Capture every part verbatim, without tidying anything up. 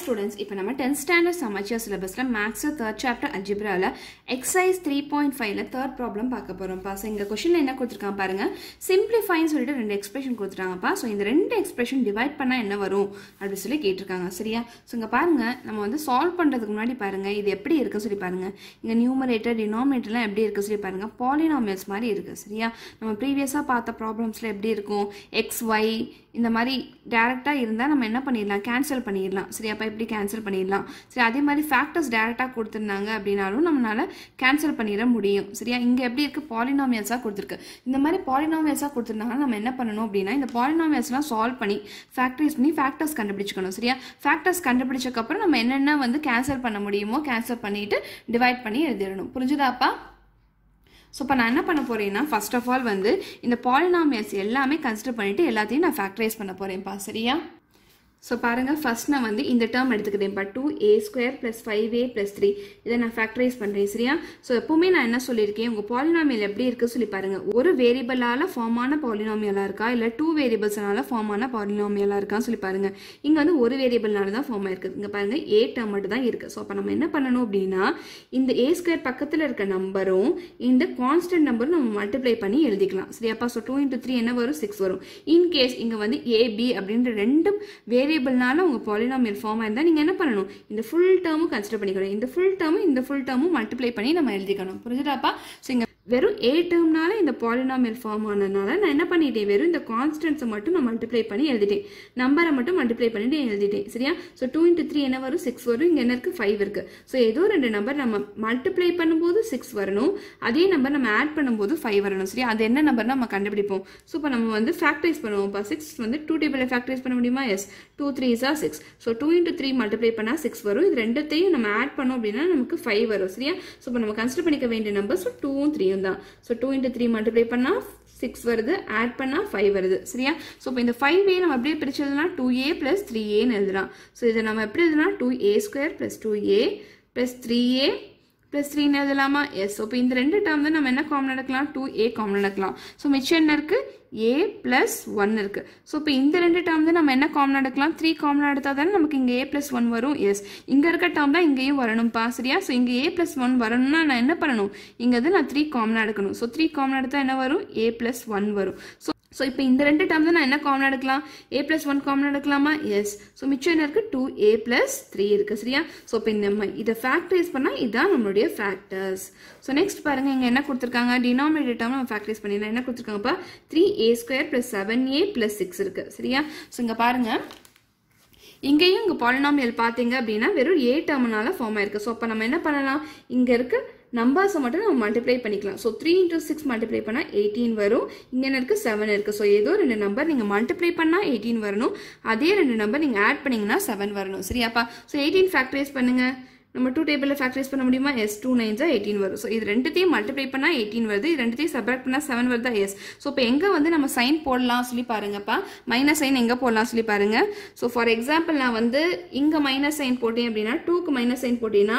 students, இப்போ நம்ம tenth standard summature syllabusல maths third chapter algebraல exercise three point five ல third problem பார்க்க போறோம் பா. சோ இந்த क्वेश्चनல என்ன கொடுத்திருக்காங்க பாருங்க. simplifyன்னு சொல்லிட்டு ரெண்டு எக்ஸ்பிரஷன் கொடுத்திருக்காங்க பா. சோ இந்த ரெண்டு எக்ஸ்பிரஷன் டிவைட் பண்ணா என்ன வரும் அப்படி சொல்லி கேட்டிருக்காங்க. சரியா? சோ இங்க பாருங்க, நம்ம வந்து சால்வ் பண்றதுக்கு முன்னாடி பாருங்க இது எப்படி இருக்கு சொல்லி பாருங்க. இங்க நியூமரேட்டர் டினாமினேட்டர்லாம் எப்படி இருக்கு சொல்லி பாருங்க. பாலினாமியல்ஸ் மாதிரி இருக்கு. சரியா? நம்ம ப்ரீவியஸா பார்த்த ப்ராப்ளம்ஸ்ல எப்படி இருக்கும், x y இந்த மாதிரி டைரக்டா இருந்தா நம்ம என்ன பண்ணிடலாம், கேன்சல் பண்ணிடலாம். சரி, அப்ப இப்படி கேன்சல் பண்ணிடலாம். சரி, அதே மாதிரி ஃபேக்டர்ஸ் டைரக்டா கொடுத்திருந்தாங்க அப்படினாலும் நம்மளால கேன்சல் பண்ணிட முடியும். சரியா? இங்க எப்படி இருக்கு, பாலினாமியல்ஸா கொடுத்திருக்கு. இந்த மாதிரி பாலினாமியல்ஸா கொடுத்திருந்தாங்க நம்ம என்ன பண்ணணும் அப்படின்னா இந்த பாலினாமியல்ஸ்லாம் சால்வ் பண்ணி ஃபேக்டரைஸ் பண்ணி ஃபேக்டர்ஸ் கண்டுபிடிச்சுக்கணும். சரியா? ஃபேக்டர்ஸ் கண்டுபிடிச்சதுக்கு அப்புறம் நம்ம என்னென்ன வந்து கேன்சல் பண்ண முடியுமோ கேன்சல் பண்ணிட்டு டிவைட் பண்ணி எழுதிடணும். புரிஞ்சுதாப்பா? ஸோ இப்போ நான் என்ன பண்ண போறேன்னா ஃபர்ஸ்ட் ஆஃப் ஆல் வந்து இந்த பாலினாமியல்ஸ் எல்லாமே கன்சிடர் பண்ணிட்டு எல்லாத்தையும் நான் ஃபேக்டரைஸ் பண்ண போறேன்ப்பா. சரியா? ஸோ பாருங்க, ஃபர்ஸ்ட் நான் வந்து இந்த டேர்ம் எடுத்துக்கிட்டேன்ப்பா. Two A square plus five A plus three இதை நான் ஃபேக்டரைஸ் பண்ணுறேன். சரியா? ஸோ எப்பவுமே நான் என்ன சொல்லியிருக்கேன், உங்கள் பாலினாமியல் எப்படி இருக்கு சொல்லி பாருங்க. ஒரு வேரியபிளால ஃபார்ம் ஆன பாலினாமியலா இருக்கா, இல்லை டூ வேரியபிள்ஸ்னால ஃபார்ம் ஆன பாலினாமியலா இருக்கான்னு சொல்லி பாருங்க. இங்கே வந்து ஒரு வேரியபிள்னால தான் ஃபார்ம் ஆயிருக்கு. இங்கே பாருங்க, ஏ டேர்ம் மட்டும் தான் இருக்கு. ஸோ அப்போ நம்ம என்ன பண்ணணும் அப்படின்னா இந்த ஏ ஸ்கொயர் பக்கத்தில் இருக்க நம்பரும் இந்த கான்ஸ்டன்ட் நம்பரும் நம்ம மல்டிப்ளை பண்ணி எழுதிக்கலாம். சரியாப்பா? ஸோ டூ இன்டூ த்ரீ என்ன வரும், சிக்ஸ் வரும். இன்கேஸ் இங்கே வந்து ஏபி அப்படின்ற ரெண்டும் வேரியபிள்னால உங்க பாலினாமியல் ஃபார்ம் ஆயிருந்தா நீங்க என்ன பண்ணணும், இந்த ஃபுல் டேர்மும் கன்சிடர் பண்ணிக்கணும். இந்த ஃபுல் டேர்மும் இந்த ஃபுல் டேர்மும் மல்டிப்ளை பண்ணி நம்ம எழுதிக்கணும். புரிஞ்சுதாப்பா? ஸோ இங்க வெறும் ஏ டேர்ம்னால இந்த பாலினாமியல் ஃபார்ம் ஆனதுனால நான் என்ன பண்ணிட்டேன், வெறும் இந்த கான்ஸ்டன்ட்ஸை மட்டும் நான் மல்டிப்ளை பண்ணி எழுதிட்டேன். நம்பரை மட்டும் மல்டிப்ளை பண்ணிட்டு எழுதிட்டேன். சரியா? ஸோ டூ இன்ட்டு த்ரீ என்ன வரும், சிக்ஸ் வரும். இங்க என்ன இருக்கு, ஃபைவ் இருக்கு. ஸோ ஏதோ ரெண்டு நம்பர் நம்ம மல்டிப்ளை பண்ணும்போது சிக்ஸ் வரணும், அதே நம்பர் நம்ம ஆட் பண்ணும்போது ஃபைவ் வரணும். சரியா? அது என்ன நம்பர் நம்ம கண்டுபிடிப்போம். ஸோ இப்போ நம்ம வந்து ஃபேக்டரைஸ் பண்ணுவோம். சிக்ஸ் வந்து டூ டேபிள் ஃபேக்டரைஸ் பண்ண முடியுமா? Yes. Two three is a six. So two into three multiply பண்ணா சிக்ஸ் வரும். இது ரெண்டத்தையும் நம்ம ஆட் பண்ணோம் அப்படின்னா நமக்கு ஃபைவ் வரும். சரியா? ஸோ இப்போ நம்ம கன்சிடர் பண்ணிக்க வேண்டிய நம்பர் ஸோ டூவும் த்ரீயும் தான். So two into three multiply பண்ணா சிக்ஸ் வருது, ஆட் பண்ணா ஃபைவ் வருது. சரியா? ஸோ இப்போ இந்த ஃபைவ் ஏ நம்ம அப்படியே பிரிச்சதுனா டூ ஏ பிளஸ் த்ரீ ஏன்னு எழுதலாம். ஸோ இதை நம்ம எப்படி எழுதலாம், two A square plus two A plus three A plus த்ரீன்னு எழுதலாமா? எஸ். ஸோ இப்போ இந்த ரெண்டு டேர்ம் தான் நம்ம என்ன காமன் எடுக்கலாம், டூ ஏ காமன் எடுக்கலாம். ஸோ மிச்சம் என்ன இருக்கு, ஏ பிளஸ் ஒன் இருக்கு. ஸோ இப்போ இந்த ரெண்டு டேர்ம் தான் நம்ம என்ன காமன் எடுக்கலாம், த்ரீ காமன் எடுத்தா தானே நமக்கு இங்கே ஏ பிளஸ் ஒன் வரும். எஸ். இங்கே இருக்க டேர்ம் தான் இங்கேயும் வரணும்ப்பா. சரியா? ஸோ இங்கே ஏ பிளஸ் ஒன் வரணும்னா நான் என்ன பண்ணணும், இங்கே வந்து நான் த்ரீ காமன் எடுக்கணும். ஸோ த்ரீ காமன் எடுத்தா என்ன வரும், ஏ பிளஸ் ஒன் வரும். ஸோ ஸோ இப்போ இந்த ரெண்டு டேர்ம் தான் நான் என்ன காமன் எடுக்கலாம், ஏ பிளஸ் ஒன் காமன் எடுக்கலாமா? எஸ். ஸோ மிச்சம் என்ன இருக்கு, டூ ஏ பிளஸ் த்ரீ இருக்கு. சரியா? ஸோ இப்போ இந்த இதை ஃபேக்டரைஸ் பண்ணால் இதுதான் நம்மளுடைய ஃபேக்டர்ஸ். ஸோ நெக்ஸ்ட் பாருங்க, இங்கே என்ன கொடுத்துருக்காங்க, டினாமினேட்டர் டேர்ம் நம்ம ஃபேக்டரைஸ் பண்ணிடலாம். என்ன கொடுத்துருக்காங்கப்பா, three A square plus seven A plus six இருக்கு. சரியா? ஸோ இங்கே பாருங்க, இங்கேயும் இங்கே பாலினாமியல் பார்த்தீங்க அப்படின்னா வெறும் ஏ டேர்ம்னால ஃபார்ம் ஆயிருக்கு. ஸோ அப்போ நம்ம என்ன பண்ணலாம், இங்கே இருக்க நம்பர்ஸை மட்டும் நம்ம மல்டிப்ளை பண்ணிக்கலாம். So three into six multiply பண்ணால் எயிட்டீன் வரும். இங்கே என்ன இருக்குது, செவன் இருக்குது. ஸோ ஏதோ ரெண்டு நம்பர் நீங்கள் மல்டிப்ளை பண்ணால் எயிட்டீன் வரணும், அதே ரெண்டு நம்பர் நீங்கள் ஆட் பண்ணிங்கன்னா செவன் வரணும். சரியாப்பா? ஸோ எயிட்டீன் ஃபேக்டரைஸ் பண்ணுங்க. நம்ம டூ டேபிளில் ஃபேக்டரைஸ் பண்ண முடியுமா? எஸ். டூ நைன்ஸா எயிட்டீன் வரும். ஸோ இது ரெண்டுத்தையும் மல்டிப்ளை பண்ணால் எயிட்டீன் வருது, இது ரெண்டுத்தையும் சப்ராக்ட் பண்ணால் செவன் வருதா? எஸ். ஸோ இப்போ எங்கே வந்து நம்ம சைன் போடலாம் சொல்லி பாருங்கப்பா, மைனஸ் சைன் எங்கே போடலாம் சொல்லி பாருங்க. ஸோ ஃபார் எக்ஸாம்பிள் நான் வந்து இங்கே மைனஸ் சைன் போட்டேன் அப்படின்னா, டூக்கு மைனஸ் சைன் போட்டீங்கன்னா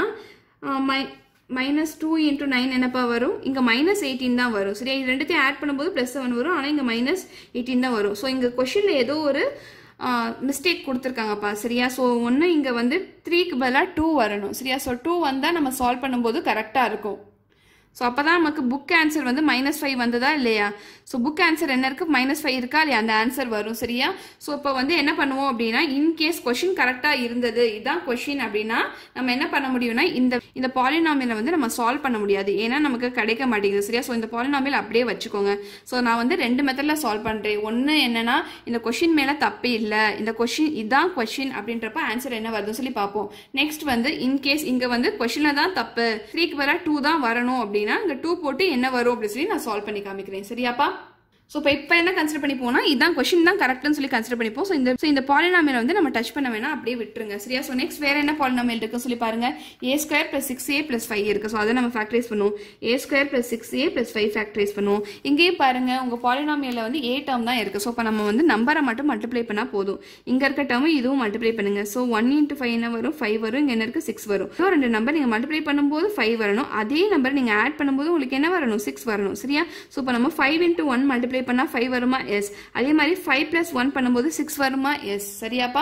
மை மைனஸ் டூ இன்டூ நைன் என்னப்பா வரும், இங்கே மைனஸ் எயிட்டீன் தான் வரும். சரியா? இது ரெண்டுத்தையும் ஆட் பண்ணும்போது ப்ளஸ் செவன் வரும், ஆனால் இங்கே மைனஸ் எயிட்டீன் தான் வரும். ஸோ இங்கே கொஷனில் ஏதோ ஒரு மிஸ்டேக் கொடுத்துருக்காங்கப்பா. சரியா? ஸோ ஒன்று இங்கே வந்து த்ரீக்கு பதிலாக டூ வரணும். சரியா? ஸோ டூ வந்தால் நம்ம சால்வ் பண்ணும்போது கரெக்டாக இருக்கும். ஸோ அப்போ தான் நமக்கு புக் ஆன்சர் வந்து மைனஸ் ஃபைவ் வந்ததா இல்லையா? ஸோ புக் ஆன்சர் என்ன இருக்குது, மைனஸ் ஃபைவ் இருக்கா இல்லையா, அந்த ஆன்சர் வரும். சரியா? ஸோ இப்போ வந்து என்ன பண்ணுவோம் அப்படின்னா, இன்கேஸ் கொஷின் கரெக்டாக இருந்தது, இதுதான் கொஷின் அப்படின்னா நம்ம என்ன பண்ண முடியும்னா இந்த இந்த பாலினாமியலை வந்து நம்ம சால்வ் பண்ண முடியாது, ஏன்னா நமக்கு கிடைக்க மாட்டேங்குது. சரியா? ஸோ இந்த பாலினாமியல் அப்படியே வச்சுக்கோங்க. ஸோ நான் வந்து ரெண்டு மெத்தடில் சால்வ் பண்ணுறேன். ஒன்று என்னன்னா, இந்த கொஷின் மேலே தப்பே இல்லை, இந்த கொஷின் இதுதான் கொஷின் அப்படின்றப்ப ஆன்சர் என்ன வருதுன்னு சொல்லி பார்ப்போம். நெக்ஸ்ட் வந்து இன்கேஸ் இங்கே வந்து கொஷினில் தான் தப்பு, த்ரீக்கு பதிலாக டூ தான் வரணும் அப்படின்னு இங்க டூ போட்டு என்ன வரும் அப்படி சொல்லி நான் சால்வ் பண்ணி காமிக்கிறேன். சரியாப்பா? ஸோ இப்போ இப்போ என்ன கன்சிடர் பண்ணி போனா இதான் கொஷின் தான் கரெக்ட்னு சொல்லி கன்சிடர் பண்ணிப்போம். ஸோ இந்த ஸோ இந்த பாலினாமியல் வந்து நம்ம டச் பண்ண வேணா, அப்படியே விட்டுருங்க. சரியா? ஸோ நெக்ஸ்ட் வேற என்ன பாலினாமியல் இருக்கு சொல்லி பாருங்க. A square plus six A plus five இருக்கு. ஸோ அதை நம்ம ஃபேக்டரைஸ் பண்ணுவோம். A square plus six A plus five factorize பண்ணுவோம். இங்கேயே பாருங்க, உங்க பாலினாமியல்ல வந்து ஏ டேர்ம் தான் இருக்கு. ஸோ இப்போ நம்ம வந்து நம்பரை மட்டும் மல்டிப்ளை பண்ணா போதும். இங்க இருக்க டேர்ம் இதுவும் மல்டிப்ளை பண்ணுங்க. ஸோ ஒன் இன்ட்டு ஃபைவ் என்ன வரும், ஃபைவ் வரும். இங்க என்ன இருக்கு, சிக்ஸ் வரும். ஸோ ரெண்டு நம்பர் நீங்க மல்டிப்ளை பண்ணும்போது ஃபைவ் வரணும், அதே நம்பர் நீங்க ஆட் பண்ணும்போது உங்களுக்கு என்ன வரணும், சிக்ஸ் வரணும். சரியா? ஸோ இப்போ நம்ம ஃபைவ் இன்ட்டு ஒன் மல்டிப்ளை பண்ணா ஃபைவ் வருமா? எஸ். அதே மாதிரி ஃபைவ் பிளஸ் ஒன் பண்ணும்போது சிக்ஸ் வருமா? எஸ். சரியாப்பா?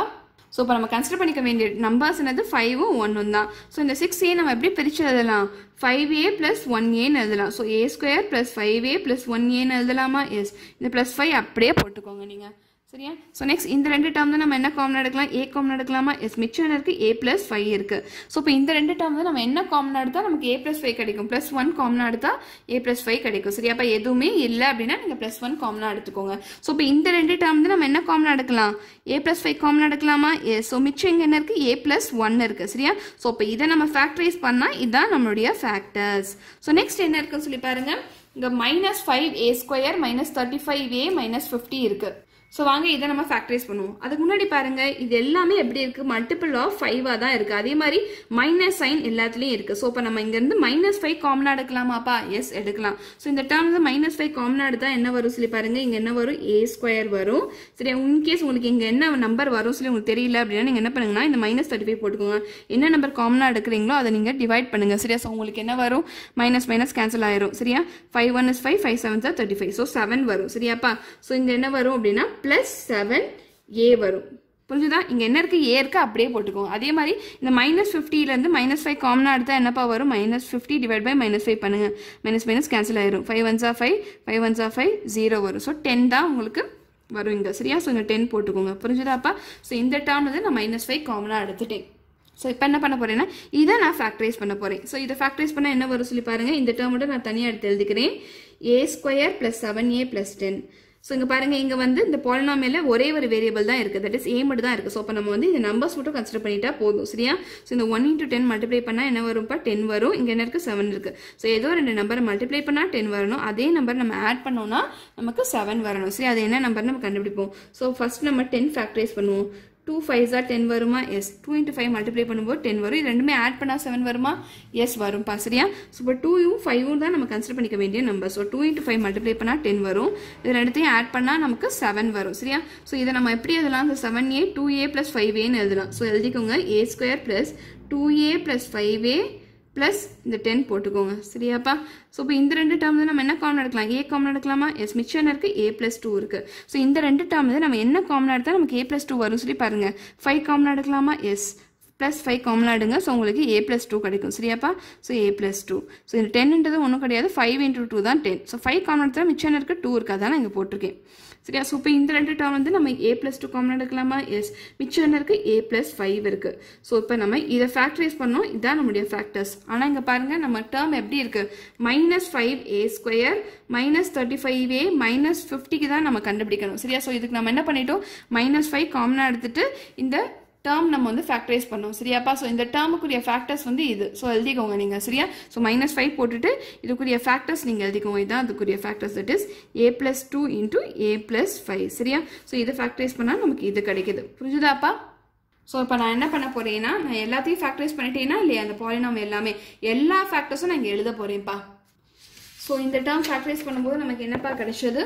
ஸோ இப்போ நம்ம கன்சிடர் பண்ணிக்க வேண்டிய நம்பர்ஸ் என்னது ஃபைவும் ஒன்னும் தான். ஸோ இந்த சிக்ஸ் ஏ நம்ம எப்படி பிரித்து எழுதலாம்? ஃபைவ் ஏ ப்ளஸ் ஒன் ஏன்னு எழுதலாம். So A square plus five A plus one ஏன்னு எழுதலாமா? எஸ். இந்த ப்ளஸ் ஃபைவ் அப்படியே போட்டுக்கோங்க நீங்கள். சரியா? ஸோ நெக்ஸ்ட் இந்த ரெண்டு டேர்ம் தான் நம்ம என்ன காமன் எடுக்கலாம்? ஏ காமன் எடுக்கலாமா? எஸ். மிச்சம் இருக்குது ஏ ப்ளஸ் ஃபைவ் இருக்குது. ஸோ இப்போ இந்த ரெண்டு டேர்ம் தான் நம்ம என்ன காமன் எடுத்தால் நமக்கு ஏ ப்ளஸ் ஃபைவ் கிடைக்கும். ப்ளஸ் ஒன் காமனாக எடுத்தால் ஏ ப்ளஸ் ஃபைவ் கிடைக்கும். சரியா? அப்போ எதுவுமே இல்லை அப்படின்னா நீங்கள் ப்ளஸ் ஒன் காமனாக எடுத்துக்கோங்க. ஸோ இப்போ இந்த ரெண்டு டேர்ம் தான் நம்ம என்ன காமனாக எடுக்கலாம்? ஏ ப்ளஸ் ஃபைவ் காமனாக எடுக்கலாமா? எஸ். ஸோ மிச்சம் இங்கே என்ன இருக்குது? ஏ ப்ளஸ் ஒன் இருக்குது. சரியா? ஸோ இப்போ இதை நம்ம ஃபேக்டரைஸ் பண்ணால் இதுதான் நம்மளுடைய ஃபேக்டர்ஸ். ஸோ நெக்ஸ்ட் என்ன இருக்குன்னு சொல்லி பாருங்க. இங்கே minus five A square minus thirty five A minus fifty இருக்குது. ஸோ வாங்க இதை நம்ம ஃபேக்டரைஸ் பண்ணுவோம். அதுக்கு முன்னாடி பாருங்க, இது எல்லாமே எப்படி இருக்கு? மல்டிபிள் ஆஃப் ஃபைவாக தான் இருக்கு. அதே மாதிரி மைனஸ் சைன் எல்லாத்துலேயும் இருக்கு. ஸோ இப்போ நம்ம இங்கேருந்து மைனஸ் ஃபைவ் காமனாக எடுக்கலாமாப்பா? எஸ், எடுக்கலாம். ஸோ இந்த டேர்ம் வந்து மைனஸ் ஃபைவ் காமனாக எடுத்தால் என்ன வரும் சொல்லி பாருங்க. இங்கே என்ன வரும்? ஏ ஸ்கொயர் வரும். சரி, இன்கேஸ் உங்களுக்கு இங்கே என்ன நம்பர் வரும் சொல்லி உங்களுக்கு தெரியல அப்படின்னா நீங்கள் என்ன பண்ணுங்கன்னா இந்த மைனஸ் தேர்ட்டி ஃபைவ் போட்டுக்கோங்க. என்ன நம்பர் காமனாக எடுக்கிறீங்களோ அதை நீங்கள் டிவைட் பண்ணுங்க. சரியா? ஸோ உங்களுக்கு என்ன வரும்? மைனஸ் மைனஸ் கேன்சல் ஆயிரும். சரியா? Five one is five, five seven சார் தேர்ட்டி ஃபைவ். ஸோ செவன் வரும். சரியாப்பா? ஸோ இங்கே என்ன வரும் அப்படின்னா பிளஸ் செவன் ஏ வரும். புரிஞ்சுதா? இங்கே என்ன இருக்குது? ஏ இருக்குது, அப்படியே போட்டுக்கோங்க. அதே மாதிரி இந்த மைனஸ் ஃபிஃப்டிலேருந்து மைனஸ் ஃபைவ் காமனாக எடுத்தால் என்னப்பா வரும்? Minus fifty divide by minus five பண்ணுங்க. மைனஸ் மைனஸ் கேன்சல் ஆயிரும். ஃபைவ் ஒன் ஜா ஃபைவ், ஃபைவ் ஒன் ஜா ஃபைவ், ஜீரோ வரும். ஸோ டென் தான் உங்களுக்கு வரும் இங்கே. சரியா? ஸோ இங்கே டென் போட்டுக்கோங்க. புரிஞ்சுதாப்பா? ஸோ இந்த டேர்ம் வந்து நான் மைனஸ் ஃபைவ் காமனாக எடுத்துட்டேன். ஸோ இப்போ என்ன பண்ண போறேன்னா இதை நான் ஃபேக்டரைஸ் பண்ண போகிறேன். ஸோ இதை ஃபேக்டரைஸ் பண்ணால் என்ன வரும் சொல்லி பாருங்கள். இந்த டேர்ம் மட்டும் நான் தனியாக எடுத்து எழுதிக்கிறேன். A square plus seven A plus ten. So இங்கே பாருங்க, இங்கே வந்து இந்த பாலினாமியலில் ஒரே ஒரு வேரியபிள் தான் இருக்குது. தட் இஸ் ஏ மட்டும் தான் இருக்குது. ஸோ அப்போ நம்ம வந்து இந்த நம்பர்ஸ் மட்டும் கன்சிடர் பண்ணிட்டா போதும். சரியா? ஸோ இந்த ஒன் இன்ட்டு டென் மல்டிப்ளை பண்ணால் என்ன வரும்ப்பா? டென் வரும். இங்கே என்ன இருக்குது? செவன் இருக்குது. ஸோ ஏதோ ரெண்டு நம்பரை மல்டிப்ளை பண்ணால் டென் வரணும். அதே நம்பர் நம்ம ஆட் பண்ணோம்னா நமக்கு செவன் வரணும். சரி, அது என்ன நம்பர்னு நம்ம கண்டுபிடிப்போம். ஸோ ஃபர்ஸ்ட் நம்ம டென் ஃபேக்டரைஸ் பண்ணுவோம். டூ ஃபைவ் ஆர் டென் வருமா? Yes. Two into five multiply பண்ணும்போது டென் வரும். இது ரெண்டுமே ஆட் பண்ணால் செவன் வருமா? எஸ், வரும்ப்பா. சரியா? ஸோ இப்போ டூயும் ஃபைவும் தான் நம்ம கன்சிடர் பண்ணிக்க வேண்டிய number. So two into five multiply பண்ணால் டென் வரும். இது ரெண்டுத்தையும் ஆட் பண்ணால் நமக்கு செவன் வரும். சரியா? ஸோ இதை நம்ம எப்படி எழுதலாம்? Seven A two A plus five ஏன்னு எழுதலாம். ஸோ எழுதிக்கோங்க. A square plus two A plus five A plus இந்த டென் போட்டுக்கோங்க. சரியாப்பா? ஸோ இப்போ இந்த ரெண்டு டேர்ம் வந்து நம்ம என்ன காமன் எடுக்கலாம்? ஏ காமன் எடுக்கலாமா? எஸ். மிச்சம் இருக்குது ஏ ப்ளஸ் டூ இருக்குது. ஸோ இந்த ரெண்டு டேர்ம் வந்து நம்ம என்ன காமன் எடுத்தால் நமக்கு ஏ ப்ளஸ் டூ வரும் சொல்லி பாருங்கள். ஃபைவ் காமன் எடுக்கலாமா? எஸ். ப்ளஸ் ஃபைவ் காமன் எடுங்க. ஸோ உங்களுக்கு ஏ ப்ளஸ் டூ கிடைக்கும். சரியாப்பா? So A plus two. So இந்த டென்ன்றது ஒன்றும் கிடையாது. ஃபைவ் இன்ட்டு டூ தான் டென். ஸோ ஃபைவ் காமன் எடுத்தால் மிச்சம் இருக்குது டூ இருக்குது. அதான் நான் இங்கே போட்டிருக்கேன். சரியா? ஸோ இப்போ இந்த ரெண்டு டேர்ம் வந்து நம்ம ஏ ப்ளஸ் டூ காமன் எடுக்கலாமா? எஸ். மிச்சம் என்ன இருக்குது? ஏ ப்ளஸ் ஃபைவ் இருக்குது. ஸோ இப்போ நம்ம இதை ஃபேக்டரைஸ் பண்ணோம். இதுதான் நம்முடைய ஃபேக்டர்ஸ். ஆனால் இங்கே பாருங்கள், நம்ம டேர்ம் எப்படி இருக்குது? Minus five A square minus thirty five A minus ஃபிஃப்டிக்கு தான் நம்ம கண்டுபிடிக்கணும். சரியா? ஸோ இதுக்கு நம்ம என்ன பண்ணிட்டோம்? மைனஸ் ஃபைவ் காமனாக எடுத்துட்டு இந்த டேர்ம் நம்ம வந்து ஃபேக்டரைஸ் பண்ணோம். சரியாப்பா? ஸோ இந்த டேர்முக்குரிய ஃபேக்டர்ஸ் வந்து இது. ஸோ எழுதிக்கோங்க நீங்கள். சரியா? ஸோ மைனஸ் ஃபைவ் போட்டுட்டு இதுக்குரிய ஃபேக்டர்ஸ் நீங்கள் எழுதிக்கோங்க. இதுதான் அதுக்குரிய factors. That is A plus two into A plus five. சரியா? ஸோ இதை ஃபேக்டரைஸ் பண்ணால் நமக்கு இது கிடைக்குது. புரிஞ்சுதாப்பா? ஸோ இப்போ நான் என்ன பண்ண போறேன்னா, நான் எல்லாத்தையும் ஃபேக்டரைஸ் பண்ணிட்டேன்னா இல்லையா, அந்த பாலினாம் எல்லாமே எல்லா ஃபேக்டர்ஸும் நான் இங்கே எழுத போறேன்ப்பா. ஸோ இந்த டேர்ம் ஃபேக்டரைஸ் பண்ணும்போது நமக்கு என்னப்பா கிடைச்சது?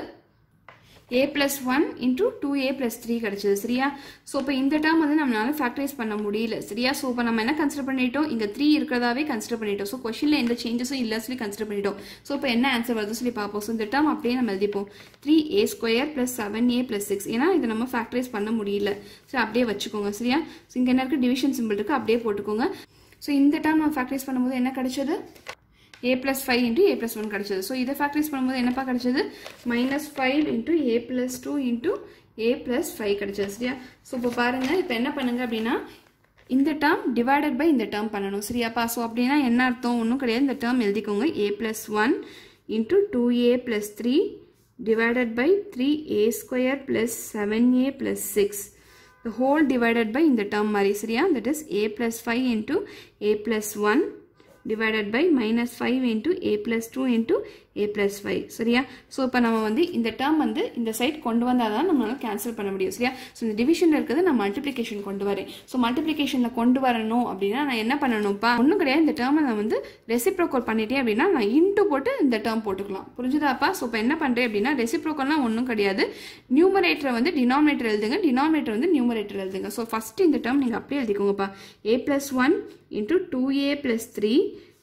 a plus one into two a plus three கிடைச்சது. சரியா? ஸோ இப்போ இந்த டேர்ம் வந்து நம்மளால ஃபேக்டரைஸ் பண்ண முடியல. சரியா? ஸோ இப்போ நம்ம என்ன கன்சிடர் பண்ணிட்டோம்? இங்கே த்ரீ இருக்கிறதாவே கன்சிடர் பண்ணிட்டோம். ஸோ கொஸ்டினில் எந்த சேஞ்சஸும் இல்லை சொல்லி கன்சிடர் பண்ணிட்டோம். ஸோ இப்போ என்ன ஆன்சர் வருது சொல்லி பார்ப்போம். ஸோ இந்த டேர்ம் அப்படியே நம்ம எழுதிப்போம். Three A square plus seven A plus six. ஏன்னா இதை நம்ம ஃபேக்டரைஸ் பண்ண முடியல. ஸோ அப்படியே வச்சுக்கோங்க. சரியா? ஸோ இங்கே என்ன இருக்குது? டிவிஷன் சிம்பிள் இருக்குது, அப்படியே போட்டுக்கோங்க. ஸோ இந்த டேர்ம் நம்ம ஃபேக்டரைஸ் பண்ணும்போது என்ன கிடைச்சது? a plus five into a plus one கிடைச்சது. ஸோ இதை ஃபேக்டரைஸ் பண்ணும்போது என்னப்பா கிடைச்சது? மைனஸ் ஃபைவ் இன்ட்டு ஏ பிளஸ் டூ இன்ட்டு ஏ பிளஸ் ஃபைவ் கிடைச்சது. சரியா? ஸோ இப்போ பாருங்க, இப்போ என்ன பண்ணுங்க அப்படின்னா இந்த டேர்ம் டிவைடட் பை இந்த டேர்ம் பண்ணணும். சரியாப்பா? ஸோ அப்படின்னா என்ன அர்த்தம்? ஒன்றும் கிடையாது. இந்த டேர்ம் எழுதிக்கோங்க. a plus one into two a plus three divided by three a square plus seven a plus six. The whole divided by இந்த term மாதிரி. சரியா? That is a plus five into a plus one divided by minus five into a plus two into a plus five. சரியா? So இப்போ நம்ம வந்து இந்த term வந்து இந்த சைட் கொண்டு வந்தால் தான் நம்மளால கேன்சல் பண்ண முடியும். சரியா? ஸோ இந்த டிவிஷனில் இருக்கிறது நான் மல்டிப்ளிகேஷன் கொண்டு வரேன். ஸோ மல்டிப்ளிகேஷனில் கொண்டு வரணும் அப்படின்னா நான் என்ன பண்ணணும்ப்பா? ஒன்றும் கிடையாது. இந்த டேர்மை நான் வந்து ரெசிப்ரோக்கல் பண்ணிட்டேன் அப்படின்னா நான் இன்ட்டு போட்டு இந்த டேர்ம் போட்டுக்கலாம். புரிஞ்சுதாப்பா? ஸோ இப்போ என்ன பண்ணுறேன் அப்படின்னா ரெசிப்ரோக்கல்னால் ஒன்றும் கிடையாது. நியூமரேட்டரை வந்து டினாமினேட்டர் எழுதுங்க, டினாமினேட்டர் வந்து நியூமரேட்டர் எழுதுங்க. ஸோ ஃபஸ்ட்டு இந்த டேர்ம் நீங்கள் அப்படியே எழுதிக்கோங்கப்பா. a plus one into two a plus three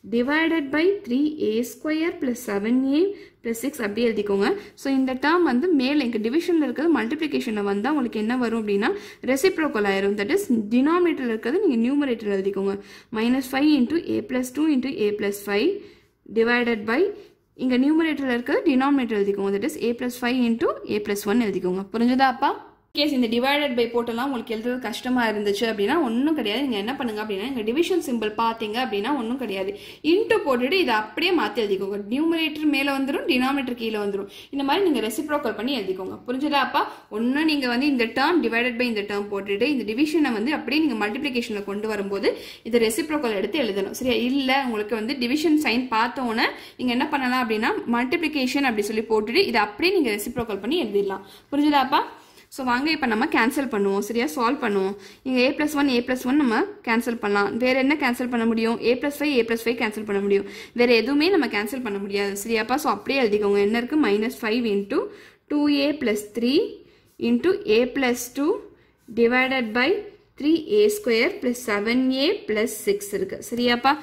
divided by three a square plus seven a plus six அப்படி எழுதிக்கோங்க. ஸோ இந்த டேர்ம் வந்து மேலே இங்கே டிவிஷனில் இருக்கிறது மல்டிப்ளிகேஷனில் வந்தால் உங்களுக்கு என்ன வரும் அப்படின்னா ரெசிப்ரோக்கல் ஆயிரும். தட் இஸ் டினாமினேட்டரில் இருக்கிறது நீங்கள் நியூமரேட்டர் எழுதிக்கோங்க. Minus five into A plus two into A plus five divided by இங்கே நியூமரேட்டரில் இருக்கிறது டினாமினேட்டர் எழுதிக்கோங்க. That is A plus five into A plus one எழுதிக்கோங்க. புரிஞ்சுதா அப்பா? கேஸ் இந்த டிவைடட் பை போட்டெல்லாம் உங்களுக்கு எழுதுறது கஷ்டமாக இருந்துச்சு அப்படின்னா ஒன்றும் கிடையாது. நீங்கள் என்ன பண்ணுங்க அப்படின்னா இங்கே டிவிஷன் சிம்பிள் பார்த்தீங்க அப்படின்னா ஒன்றும் கிடையாது. இன்ட்டு போட்டுட்டு இதை அப்படியே மாற்றி எழுதிக்கோங்க. நியூமரேட்டர் மேலே வந்துடும், டினாமினேட்டர் கீழே வந்துடும். இந்த மாதிரி நீங்கள் ரெசிப்ரோக்கல் பண்ணி எழுதிக்கோங்க. புரிஞ்சுதா அப்பா? ஒன்று நீங்கள் வந்து இந்த டேர்ம் டிவைடட் பை இந்த டேர்ம் போட்டுட்டு இந்த டிவிஷனை வந்து அப்படியே நீங்கள் மல்டிப்ளிகேஷனில் கொண்டு வரும்போது இதை ரெசிப்ரோக்கல் எடுத்து எழுதணும். சரியா? இல்லை உங்களுக்கு வந்து டிவிஷன் சைன் பார்த்தோன்னே நீங்கள் என்ன பண்ணலாம் அப்படின்னா மல்டிப்ளிகேஷன் அப்படி சொல்லி போட்டுட்டு இதை அப்படியே நீங்கள் ரெசிப்ரோக்கல் பண்ணி எழுதிடலாம். புரிஞ்சுதாப்பா? ஸோ வாங்க இப்போ நம்ம கேன்சல் பண்ணுவோம். சரியா? சால்வ் பண்ணுவோம். இங்கே A plus one A plus one நம்ம கேன்சல் பண்ணலாம். வேறு என்ன கேன்சல் பண்ண முடியும்? A plus five A plus five cancel பண்ண முடியும். வேறு எதுவுமே நம்ம கேன்சல் பண்ண முடியாது. சரியாப்பா? ஸோ அப்படியே எழுதிக்கோங்க. என்ன இருக்குது? Minus five into two A plus three into A plus two divided by three A square plus seven A plus six இருக்குது. சரியாப்பா?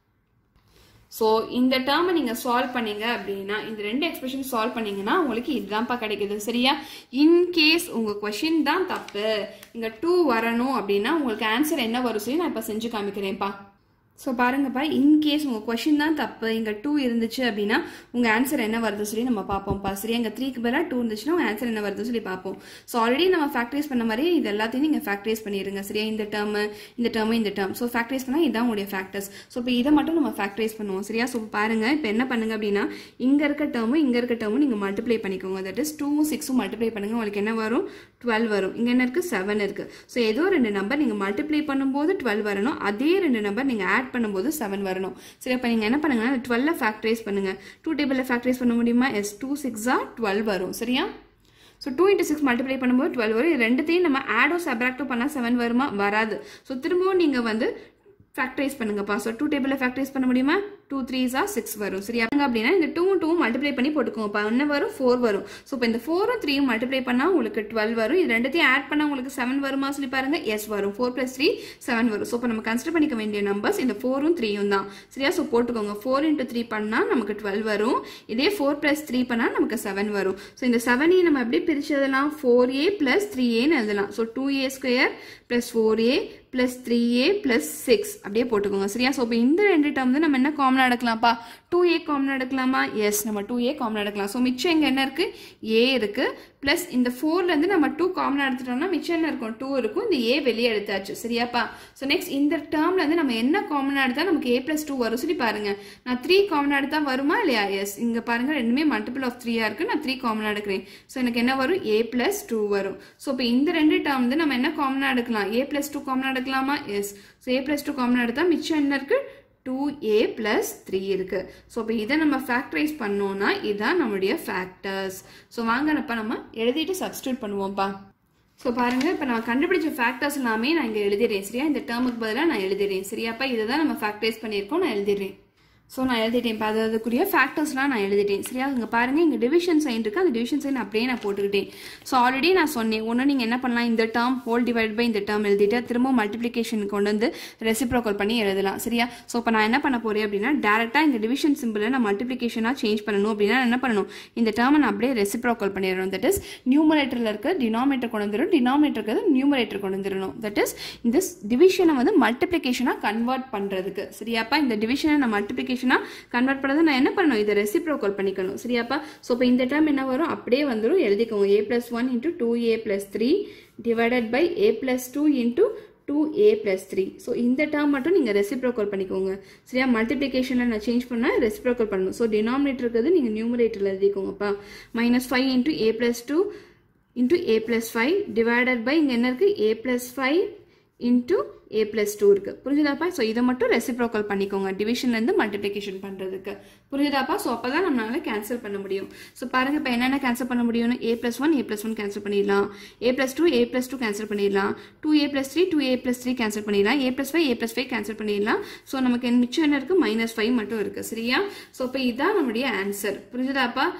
ஸோ இந்த டேர்மை நீங்கள் சால்வ் பண்ணீங்க அப்படின்னா இந்த ரெண்டு எக்ஸ்பிரஷன் சால்வ் பண்ணீங்கன்னா உங்களுக்கு இதுதான்ப்பா கிடைக்குது. சரியா? இன்கேஸ் உங்கள் கொஷின் தான் தப்பு, இங்கே டூ வரணும் அப்படின்னா உங்களுக்கு ஆன்சர் என்ன வரும் சொல்லி நான் இப்போ செஞ்சு காமிக்கிறேன்ப்பா. ஸோ பாருங்கப்பா, இன்கேஸ் உங்கள் கொஷின் தான் தப்பு, இங்கே டூ இருந்துச்சு அப்படின்னா உங்கள் ஆன்சர் என்ன வருது சொல்லி நம்ம பார்ப்போம்ப்பா. சரியா? இங்கே த்ரீக்கு பதிலாக டூ இருந்துச்சுன்னா உங்கள் ஆன்சர் என்ன வருது சொல்லி பார்ப்போம். ஸோ ஆல்ரெடி நம்ம ஃபேக்டரைஸ் பண்ண மாதிரி இது எல்லாத்தையும் நீங்கள் ஃபேக்டரைஸ் பண்ணிடுங்க. சரியா? இந்த டேர்மு இந்த டேர்மு இந்த டேர்ம். ஸோ ஃபேக்டரைஸ் பண்ணால் இதுதான் உங்களுடைய ஃபேக்டர்ஸ். ஸோ இப்போ இதை மட்டும் நம்ம ஃபேக்டரைஸ் பண்ணுவோம். சரியா? ஸோ பாருங்கள், இப்போ என்ன பண்ணுங்க அப்படின்னா இங்கே இருக்க டேர்மு இங்கே இருக்க டேர்மு நீங்கள் மல்டிப்ளை பண்ணிக்கோங்க. தட் இஸ் டூ சிக்ஸும் மல்டிப்ளை பண்ணுங்க. உங்களுக்கு என்ன வரும்? டுவெல் வரும். இங்கே என்ன இருக்குது? செவன் இருக்குது. ஸோ ஏதோ ரெண்டு நம்பர் நீங்கள் மல்டிப்ளை பண்ணும்போது டுவெல் வரணும், அதே ரெண்டு நம்பர் நீங்கள் ஆட் பண்ணும்போது செவன் வரணும். சரி, அப்போ நீங்கள் என்ன பண்ணுங்கன்னா டுவெல்ல ஃபேக்டரைஸ் பண்ணுங்க. டூ டேபிளில் ஃபேக்டரைஸ் பண்ண முடியுமா? எஸ், டூ சிக்ஸா டுவெல் வரும். சரியா? So two into six multiply பண்ணும்போது டுவெல் வரும். இது ரெண்டுத்தையும் நம்ம ஆடோ சப்ராக்டோ பண்ணால் செவன் வருமா? வராது. ஸோ திரும்பவும் நீங்கள் வந்து ஃபேக்டரைஸ் பண்ணுங்கப்பா. ஸோ டூ டேபிளில் ஃபேக்டரைஸ் பண்ண முடியுமா? டூ த்ரீஸா சிக்ஸ் வரும். சரியா? அப்படின்னா இந்த டூ டூ மல்டிப்ளை பண்ணி போட்டுக்கோங்கப்பா. என்ன வரும்? ஃபோர் வரும். ஸோ இப்போ இந்த ஃபோரும் த்ரீயும் மல்டிப்ளை பண்ணால் உங்களுக்கு டுவெல் வரும். இது ரெண்டுத்தையும் ஆட் பண்ணால் உங்களுக்கு செவன் வருமா சொல்லி பாருங்க. எஸ் வரும். ஃபோர் பிளஸ் த்ரீ செவன் வரும். ஸோ இப்போ நம்ம கன்சிடர் பண்ணிக்க வேண்டிய நம்பர்ஸ் இந்த ஃபோரும் த்ரீயும் தான். சரியா? ஸோ போட்டுக்கோங்க. ஃபோர் இன்ட்டு த்ரீ பண்ணால் நமக்கு டுவெல் வரும். இதே ஃபோர் பிளஸ் த்ரீ பண்ணால் நமக்கு செவன் வரும். ஸோ இந்த செவனையும் நம்ம எப்படி பிரிச்சு எழுதலாம்? ஃபோர் ஏ பிளஸ் த்ரீ ஏன்னு எழுதலாம். So two A square plus four A plus three A plus six அப்படியே போட்டுக்கோங்க. சரியா? ஸோ இப்போ இந்த ரெண்டு டேர்ம் வந்து நம்ம என்ன காமனாக எடுக்கலாம்ப்பா? டூ ஏ காமனாக எடுக்கலாமா? எஸ், நம்ம டூ ஏ காமனாக எடுக்கலாம். ஸோ மிச்சம் இங்கே என்ன இருக்குது? ஏ இருக்குது. ப்ளஸ் இந்த ஃபோர்லேருந்து நம்ம டூ காமனாக எடுத்துட்டோம்னா மிச்சம் என்ன இருக்கும்? டூ இருக்கும். இந்த ஏ வெளியே எடுத்தாச்சு. சரியாப்பா? ஸோ நெக்ஸ்ட் இந்த டேர்ம்லேருந்து நம்ம என்ன காமனாக எடுத்தால் நமக்கு ஏ ப்ளஸ் டூ வரும் சொல்லி பாருங்க. நான் த்ரீ காமனாக எடுத்தால் வருமா இல்லையா? எஸ், இங்கே பாருங்க ரெண்டுமே மல்டிபிள் ஆஃப் த்ரீயாக இருக்குது. நான் த்ரீ காமனாக எடுக்கிறேன். ஸோ எனக்கு என்ன வரும்? ஏ ப்ளஸ் டூ வரும். ஸோ இப்போ இந்த ரெண்டு டேர்ம் வந்து நம்ம என்ன காமனாக எடுக்கலாம்? ஏ ப்ளஸ் டூ காமனாக எடுக்கலாமா? Yes. So A plus two காமனாக எடுத்தால் மிச்சம் என்ன இருக்குது? டூ ஏ பிளஸ் த்ரீ இருக்கு. ஸோ இப்போ இதை நம்ம ஃபேக்டரைஸ் பண்ணோம்னா இதுதான் நம்மளுடைய ஃபேக்டர்ஸ். ஸோ வாங்கப்பா நம்ம எழுதிட்டு சப்ஸ்டியூட் பண்ணுவோம்ப்பா. ஸோ பாருங்க, இப்போ நான் கண்டுபிடிச்ச ஃபேக்டர்ஸ் எல்லாமே நான் இங்கே எழுதிடுறேன். சரியா? இந்த டேர்முக்கு பதிலாக நான் எழுதிடுறேன். சரியாப்பா? இதை தான் நம்ம ஃபேக்டரைஸ் பண்ணியிருக்கோம். நான் எழுதிடுறேன். ஸோ நான் எழுதிட்டேன். இப்போ அது அதுக்குரிய ஃபேக்டர்ஸ்லாம் நான் எழுதிட்டேன். சரியா? இங்கே பாருங்கள், இங்கே டிவிஷன் சைன் இருக்குது. அந்த டிவிஷன் சைன் அப்படியே நான் போட்டுக்கிட்டேன். ஸோ ஆல்ரெடி நான் சொன்னேன், ஒன்று நீங்கள் என்ன பண்ணலாம்? இந்த டேர்ம் ஹோல் டிவைட் பை இந்த டேர்ம் எழுதிட்டு திரும்ப மல்டிப்ளிகேஷன் கொண்டு வந்து ரெசிப்ரோக்கல் பண்ணி எழுதலாம். சரியா? ஸோ இப்போ நான் என்ன பண்ண போகிறேன் அப்படின்னா டேரெக்டாக இந்த டிவிஷன் சிம்பிளை நான் மல்டிப்ளிகேஷனாக சேஞ்ச் பண்ணணும் அப்படின்னா என்ன பண்ணணும்? இந்த டேர்மை நான் அப்படியே ரெசிப்ரோக்கல் பண்ணிடணும். தட் இஸ் நியூமரேட்டரில் இருக்க டினாமினேட்டர் கொண்டு வந்துடும், டினாமினேட்டர் இருக்கிறது நியூமரேட்டர் கொண்டு வந்துடணும். தட் இஸ் இந்த டிவிஷனை வந்து மல்டிப்ளிகேஷனாக கன்வெர்ட் பண்ணுறதுக்கு. சரியாப்பா? இந்த டிவிஷனை நான் மல்டிப்ளிகேஷனாக கன்வெர்ட் பண்ணது நான் என்ன பண்ணணும்? இதை ரெசிப்ரோக்கல் பண்ணிக்கணும். சரியாப்பா? ஸோ இப்போ இந்த டேர்ம் என்ன வரும்? அப்படியே வந்துடும். எழுதிக்கோங்க. A plus one into two A plus three divided by A plus two into two A plus three. So இந்த டேர்ம் மட்டும் நீங்கள் ரெசிப்ரோக்கல் பண்ணிக்கோங்க. சரியா? மல்டிப்ளிகேஷனில் நான் சேஞ்ச் பண்ணால் ரெசிப்ரோக்கல் பண்ணணும். ஸோ டினாமினேட்டர் இருக்கிறது நீங்கள் நியூமரேட்டரில் எழுதிக்கோங்கப்பா. Minus five into A plus two into A plus five divided by இங்கே என்ன இருக்குது? A plus five into A plus two இருக்கு. புரிஞ்சுதாப்பா? ஸோ இதை மட்டும் ரெசிப்ரோக்கல் பண்ணிக்கோங்க டிவிஷன்லேருந்து மல்டிப்ளிகேஷன் பண்ணுறதுக்கு. புரிஞ்சுதாப்பா? ஸோ அப்போ தான் நம்மளால கேன்சல் பண்ண முடியும். ஸோ பாருங்கள், இப்போ என்னென்ன கேன்சல் பண்ண முடியும்னு a plus one a plus one cancel பண்ணிடலாம். A plus two A plus two cancel பண்ணிடலாம். டூ ஏ பிளஸ் த்ரீ டூ ஏ பிளஸ் த்ரீ கேன்சல் பண்ணிடலாம். A plus five A plus five cancel பண்ணிடலாம். ஸோ நமக்கு மிச்சம் என்ன இருக்குது? மைனஸ் ஃபைவ் மட்டும் இருக்குது. சரியா? ஸோ இப்போ இதுதான் நம்மளுடைய ஆன்சர். புரிஞ்சுதாப்பா?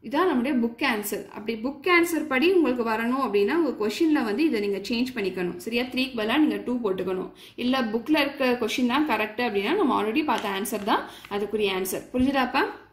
இதான் நம்முடைய புக் ஆன்சர். அப்படி புக் ஆன்சர் படி உங்களுக்கு வரணும் அப்படின்னா உங்கள் கொஷினில் வந்து இதை நீங்கள் சேஞ்ச் பண்ணிக்கணும். சரியா, த்ரீக்கு பதிலாக நீங்கள் டூ போட்டுக்கணும். இல்லை புக்கில் இருக்க கொஷின் தான் கரெக்டு அப்படின்னா நம்ம ஆல்ரெடி பார்த்த ஆன்சர் தான் அதுக்குரிய ஆன்சர். புரிஞ்சுதாப்பா?